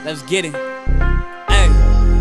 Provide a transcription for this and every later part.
Let's get it. Hey,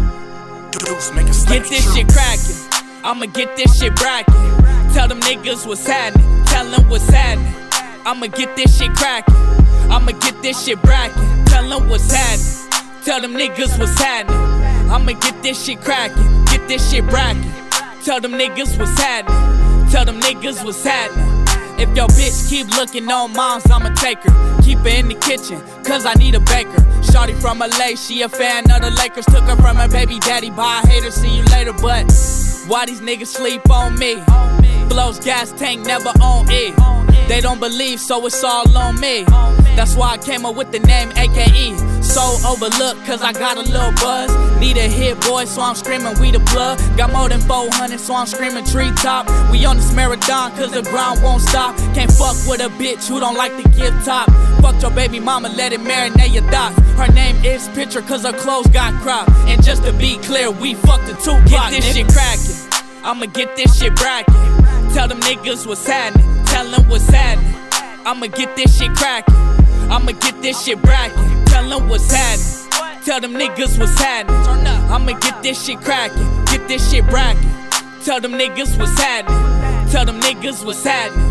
get this shit crackin'. I'ma get this shit brackin'. Tell them niggas what's happening. Tell them what's happening. I'ma get this shit crackin'. I'ma get this shit brackin'. Tell them what's happening. Tell them niggas what's happening. I'ma get this shit crackin'. Get this shit brackin'. Tell them niggas what's happening. Tell them niggas what's happening. If your bitch keep looking on moms, I'ma take her. Keep her in the kitchen, cause I need a baker. Shorty from LA, she a fan of the Lakers. Took her from her baby daddy, by a hater, see you later. But why these niggas sleep on me? Blows gas tank, never on E. They don't believe, so it's all on me. That's why I came up with the name AKE. So overlooked, cause I got a little buzz. Need a hit, boy, so I'm screaming we the plug. Got more than 400, so I'm screaming treetop. We on this marathon, cause the grind won't stop. Can't fuck with a bitch who don't like to give top. Fuck your baby mama, let it marinate your thoughts. Her name is Picture, cause her clothes got cropped. And just to be clear, we fucked the Tupac. Get this shit crackin'. I'ma get this shit brackin'. Tell them niggas what's happening. Tell them what's happening. I'ma get this shit crackin'. I'ma get this shit brackin'. Tell them what's happening. Tell them niggas what's happening. I'ma get this shit crackin'. Get this shit brackin'. Tell them niggas what's happening. Tell them niggas what's happening.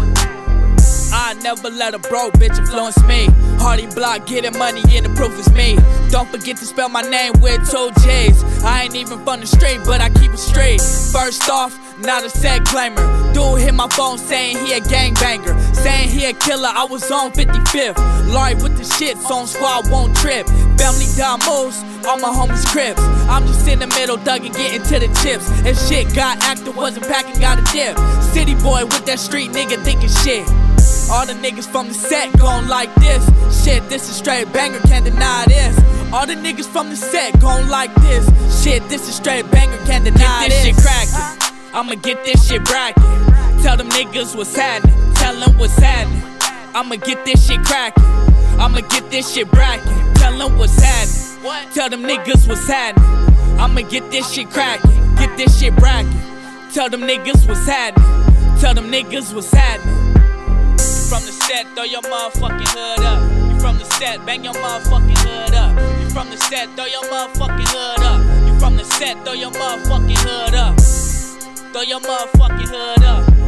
I never let a broke bitch influence me. Hardy block, getting money, and the proof is me. Don't forget to spell my name with 2 J's. I ain't even from the street, but I keep it straight. First off, not a set claimer. Dude hit my phone saying he a gangbanger, saying he a killer, I was on 55th. Larry with the shit, so on squad won't trip. Family down moves, all my homies cribs. I'm just in the middle, thuggin', getting to the chips. If shit got active, wasn't packing, got a dip. City boy with that street nigga thinking shit. All the niggas from the set gon' like this. Shit, this is straight banger, can't deny this. All the niggas from the set gon' like this. Shit, this is straight banger, can't deny this. Get this shit crackin'. I'ma get this shit brackin'. Tell them niggas what's happening. Tell them what's happening. I'ma get this shit crackin'. I'ma get this shit brackin'. Tell them what's happening. Tell them niggas what's happening. I'ma get this shit crackin'. Get this shit brackin'. Tell them niggas what's happening. Tell them niggas what's happening. From the set, throw your motherfucking hood up. You from the set, bang your motherfucking hood up. You from the set, throw your motherfucking hood up. You from the set, throw your motherfucking hood up. Throw your motherfucking hood up.